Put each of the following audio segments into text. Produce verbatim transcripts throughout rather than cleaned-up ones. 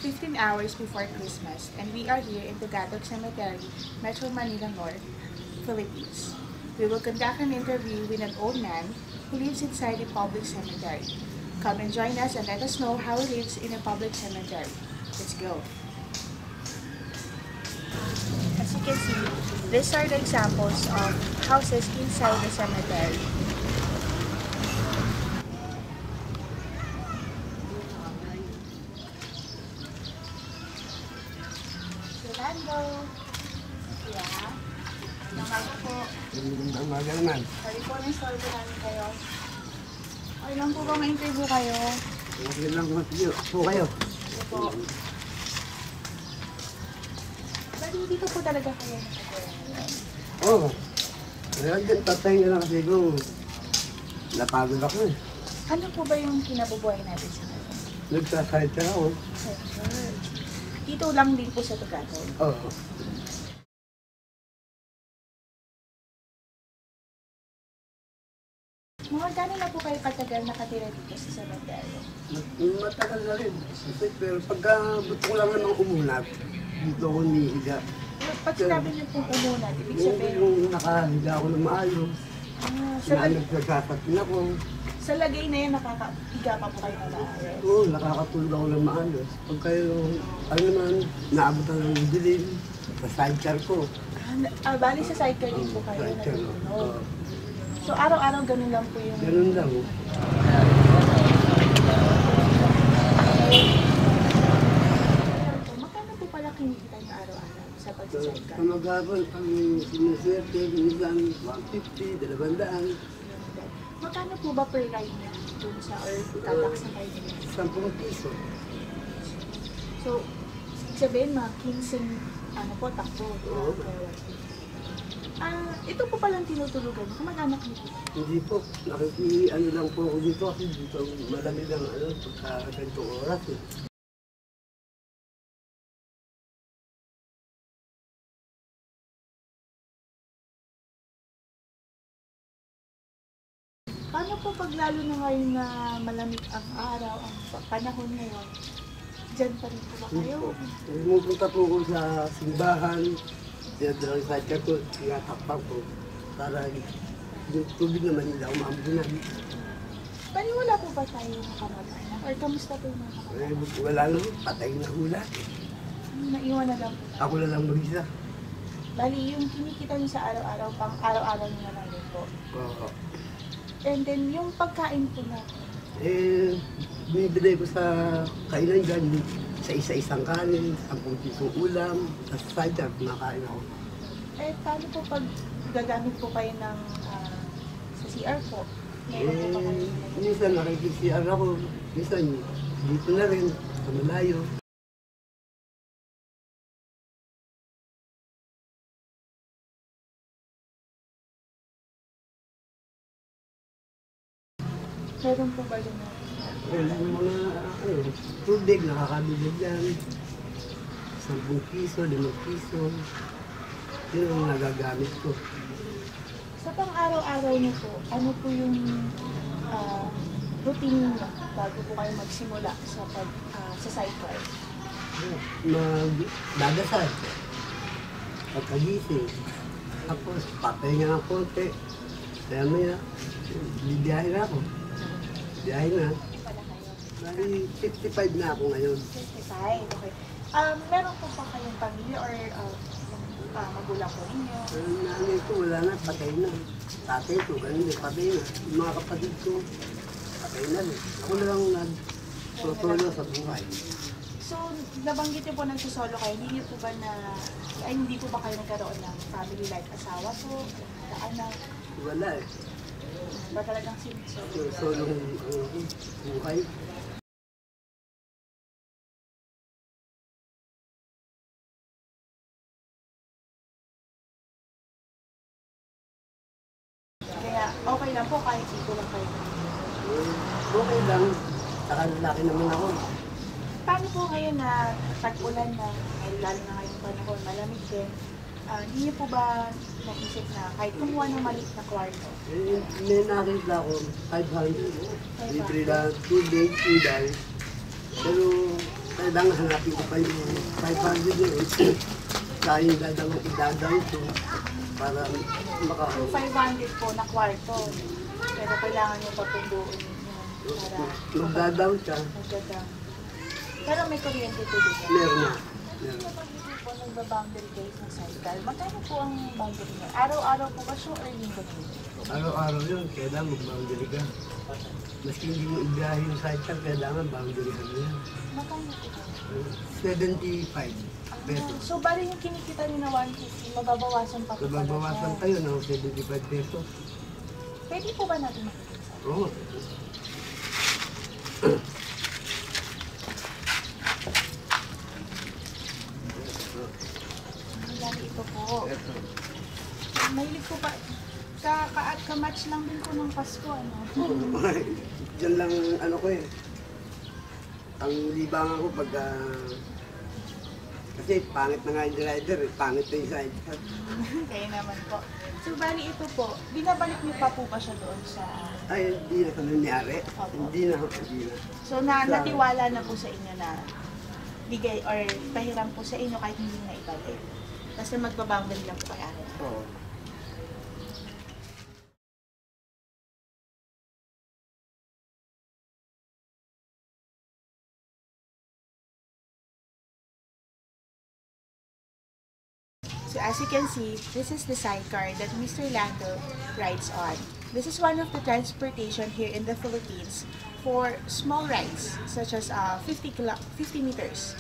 fifteen hours before Christmas, and we are here in Tugatog Cemetery, Metro Manila North, Philippines. We will conduct an interview with an old man who lives inside a public cemetery. Come and join us and let us know how he lives in a public cemetery. Let's go. As you can see, these are the examples of houses inside the cemetery. Rolando. Yeah. Namaga po. Namaga naman. Sorry po, na-install namin kayo. Okay lang po ba ma-interview kayo? Okay lang po kayo. Ito po. Bali, dito po talaga kayo. Oo. Kaya dyan, tatay na lang kasi kung napagod ako eh. Ano po ba yung kinabubuhay natin sa ngayon? Nagsasahit ka ako. Sure. Dito lang din po sa Tugatog. Oo. Mga gano'n na po kayo katagal nakatira dito sa cemetery? Matagal na rin. Pero pagka gusto ko lang naman umunat, dito ako nihiga. Pag sinabi niyo pong umunat, ibig sabihin? Yung nakahiga ako ng maayos. Ah, sa, Na nagsasatin ako. sa lagay na yan, nakakahiga pa po kayo na maayos? Oo, nakakatulog ako ng maayos. Pag kayo, ano naman, naabot ang dilim sa sidecar ko. Ah, ah, bali sa sidecar din po kayo Sidecar, natulog. oo. So araw-araw ganun lang po yung... Ganun lang. Magkano po pala kinikita niyo araw-araw sa pag-sidecar? Sa maghapon, ang siniswerte, minsan one fifty, dalawang daan. Magkano po ba per ride niya dun sa or tatak sa kayo niya? Sampung piso. So, sabihin mga kinsing ano po, takbo. Oo. Ah, ito po palang tinutulugan. Kamag-anak niyo po. Hindi po, nakiki, ano lang po ako dito kasi dito malamig ang ano, pagka ganitong oras eh. Paano po pag lalo na ngayon na malamig ang araw, ang panahon ngayon? Diyan pa rin po ba kayo? Pumupunta po ako sa simbahan, dinadala sa sidecar ko, tinatakpan ko, para yung tubig naman hindi ako maambunan. Paniwala po ba tayo nakamag-anak? Or kamusta po yung mga Eh, kamag-anak? wala naman, patay na hula. Naiwan na lang po. Ako na lang mag-isa. Bali, yung kinikita niyo sa araw-araw, pang araw-araw niyo na lang din po. Oo. And then, yung pagkain po na, Eh, binibigay ko sa kainan dyan, sa isa-isang kanin, sampung pisong ulam, sa sidecar, kumakain ako. eh, paano po pag gagamit po kayo ng ah, sa C R po? Meron po ba kayo? Eh, minsan nakikisi ako, minsan dito na rin, sa malayo. Meron po ba yun? Eh, yung mga ano, tubig, nakakabibig yan. Sampung piso, limang piso. Yun ang nagagamit ko. Sa pang-araw-araw niyo po, ano po yung ah, routine niyo bago po kayo magsimula sa pag ah, sa sidecar? Magdadasal. Pagkagising. Tapos, papahinga ng konti. Kaya maya, bibiyahe na ako. Biyahe na. Pala kayo? Bali, fifty-five na ako ngayon. fifty-five, okay. Um, meron po pa kayong pamilya or uh, uh, magulang po ninyo? Ang nanay ko, wala na, patay na. Tatay ko, ganun din, patay na. Yung mga kapatid ko, patay na rin. Ako na lang nag-solo sa buhay. So, nabanggit niyo po nagsusolo kayo, hindi niyo po ba na, ay hindi po ba kayo nagkaroon ng family like asawa po, anak, Wala eh. ba talagang sinisolo? Solo ang buhay. Kaya okay lang po kahit dito lang kayo. Eh, okay lang. Saka lalaki naman ako. Paano po ngayon na tag-ulan na, ay lalo na ngayong panahon, malamig din, ah, hindi niyo po ba naisip na kahit kumuha ng maliit na kwarto? Eh, may nakita ko, five hundred. Libre lang, two days, two days. Pero kailangan hanapin ko pa yung five hundred yun. Kaya yung dadawang idadaw ko para maka... So, five hundred po na kwarto. Pero kailangan nyo pa pong buuin yun para Magdadaw siya. magdadaw. Pero may kuryente po dito. Meron na. Meron. Kapag hindi po nagba-boundary kayo sa cycle, magkano po ang boundary nyo? Araw-araw po ba siya or linggo nyo? Araw-araw yun, kailangan mag-boundary ka. Maski hindi mo ibiyahe yung cycle, kailangan boundary ka na yan. Magkano po ba? seventy-five pesos. So, bali yung kinikita nyo na one fifty, mababawasan pa po pala Nababawasan siya. tayo ng seventy-five pesos. Pwede po ba natin makikita? Oo. Lalo ito po. Mahilig ko pa. Ka, ka at ka-match lang din po ng Pasko, ano? Oo. Diyan lang ano ko eh. Ang libangan ko pag ah, kasi pangit na nga yung rider eh. Pangit na yung sidecar. Kaya naman po. So, bali ito po, binabalik niyo pa po ba siya doon sa... Ay, hindi na ito nangyari. Opo. Hindi na, hindi na. So, na, Sa- natiwala na po sa inyo na bigay or pahiram po sa inyo kahit hindi na ibalik. Kasi magbaboundary lang po kayo. Oo. So as you can see, this is the sidecar that Mister Lando rides on. This is one of the transportation here in the Philippines for small rides, such as uh, fifty, kilo fifty meters.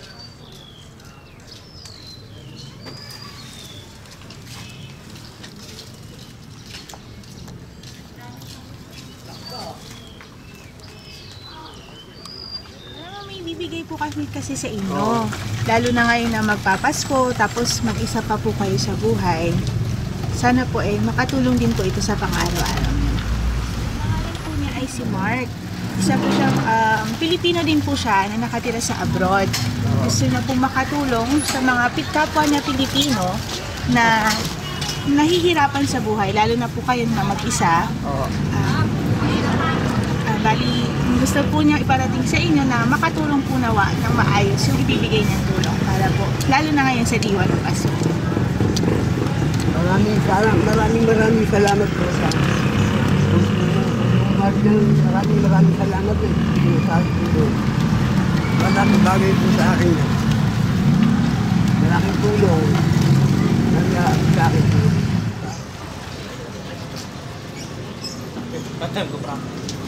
May bibigay po kami kasi sa inyo. Oo. Lalo na ngayon na magpapasko, tapos mag-isa pa po kayo sa buhay. Sana po eh, makatulong din po ito sa pang-araw-araw niyo. Ang pangalan po niya ay si Mark. Isa po siyang, um, Pilipino din po siya na nakatira sa abroad. Gusto niya po makatulong sa mga pit- kapwa niya Pilipino na nahihirapan sa buhay, lalo na po kayo na mag-isa. Oo. Ah, ah, bali, gusto po niya iparating sa inyo na makatulong po nawa ng maayos yung ibibigay niyang tulong para po, lalo na ngayon sa diwa ng Pasko. Maraming salamat, maraming maraming salamat po sa maraming maraming salamat eh. Sa akin po. Maraming bagay po sa akin. Malaking tulong. Nangyari sa akin po. Patay ko pra.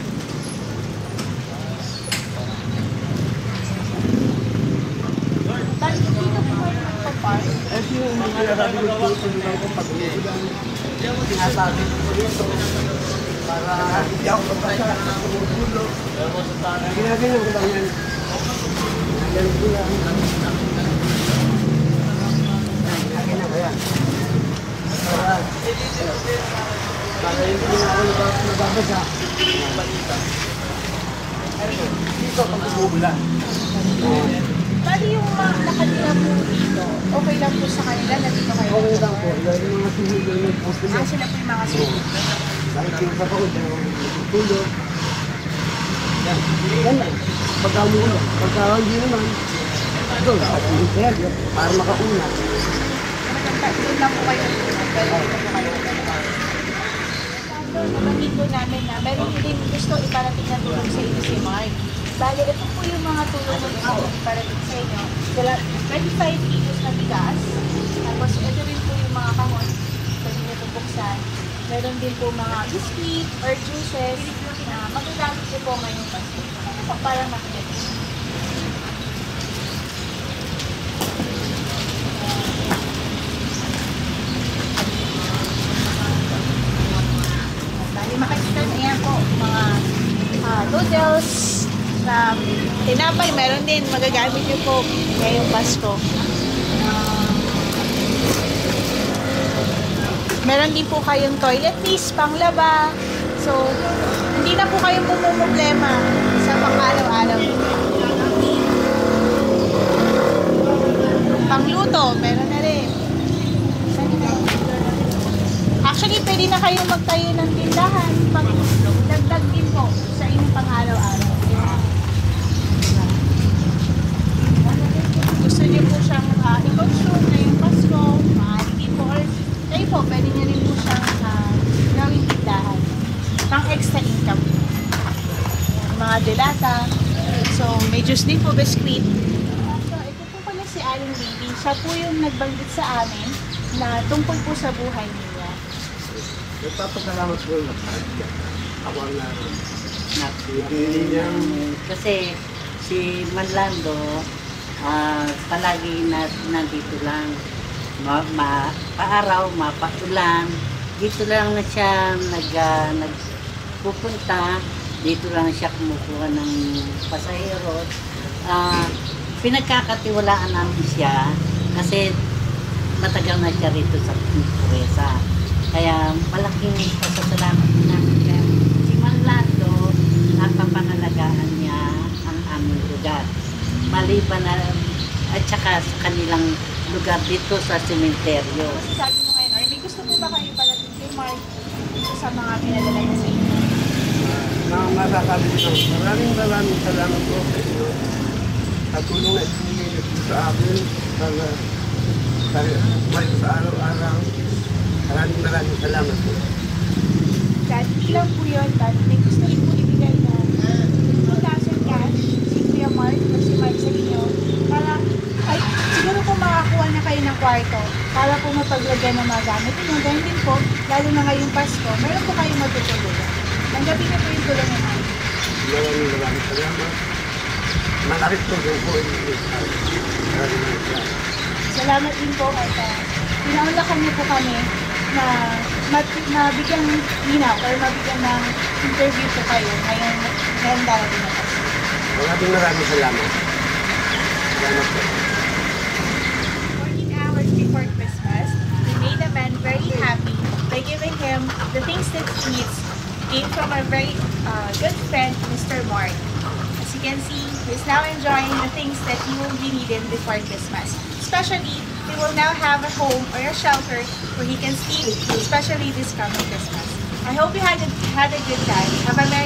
Bali, dito po kayo magpapark. Eh, sino yung mga sabi ko po, sinulang ko pag-ulan. Sinasabi ko dito para hindi ako mapasa sa tumutulog. Ginagalan ko lang yan. Ginagalan ko lang. Ginagalan ko yan. Para, para hindi na ako nababasa. Dito pag umuulan. Bali, yung mga nakatira po dito, okay lang po sa kanila na dito kayo. Okay lang po. Dahil yung mga sinigil ng posto Ah, sila po yung mga sulit. Dahil kinasa ko, dahil ako natutulog. Yan. Yan lang. Pagka umuulan. Pagka hindi naman. Ito, nakatulog kaya. Para makauna. Maganda, doon lang po kayo. Pero dito po kayo. Nabanggit po namin na meron din gusto iparating na tulong sa inyo si Mark. Bali, ito po yung mga tulong na gusto iparating sa inyo. Sila, twenty-five kilos na bigas. Tapos ito rin po yung mga kahon. Pwede nyo itong buksan. Meron din po mga biscuit or juices na magagamit ko po ngayong Pasko. Ano po parang makikita? Bali, makikita na yan po, mga ah, noodles, na tinapay, meron din, magagamit nyo po ngayong Pasko. Ah, meron din po kayong toiletries, panglaba. So, hindi na po kayong pumumblema sa pang-araw-araw. Pangluto, meron na rin. Actually, pwede na kayong magtayo ng tindahan pag dagdag din po sa inyong pang-araw-araw. mga delata. So, may juice din po, biscuit. So, ito po pala si Aling Lily. Siya po yung nagbanggit sa amin na tungkol po sa buhay niya. Nagpapasalamat ko na ako ang Napili niyang kasi si Manlando ah, palagi na nandito lang. Ma, ma, paaraw, mapaulan. Dito lang na siya nag, ah, nagpupunta. Dito lang siya kumukuha ng pasahero. Ah, pinagkakatiwalaan namin siya kasi matagal na siya rito sa Puresa. Kaya malaking pasasalamat namin kaya si Manlando, napapangalagaan niya ang aming lugar. Maliban na at saka sa kanilang lugar dito sa sementeryo. Sabi mo ngayon, or may gusto po ba kayo pala kay Mark sa mga pinadala niya sa inyo? na masasabi ko, maraming maraming salamat po sa inyo. At tulong na ibinigay niyo po sa akin para sa, sa araw-araw. Maraming maraming salamat po. Dad, ilang po yun, Dad? May gusto rin po ibigay na two thousand cash, si Kuya Mark o si Mark sa inyo, para, ay, siguro po makakuha na kayo ng kwarto, para po mapaglagyan ng mga gamit. Yung ganyan din po, lalo na ngayong Pasko, meron po kayong matutulungan. Tanggapin na po yung tulong ng Mark. Maraming maraming salamat. Malakit po yung po ibigay sa akin. Maraming maraming salamat. Salamat din po at uh, pinaunlakan niyo po kami na mat- mabigyan linaw or mabigyan ng interview po kayo ngayong ngayong darating na Pasko. Maraming maraming salamat. Salamat po. fourteen hours before Christmas, we made a man very happy by giving him the things that he needs came from our very uh, good friend, Mister Mark. As you can see, he's now enjoying the things that he will be needing before Christmas. Especially, he will now have a home or a shelter where he can sleep, especially this coming Christmas. I hope you had a, had a good time. Have a Merry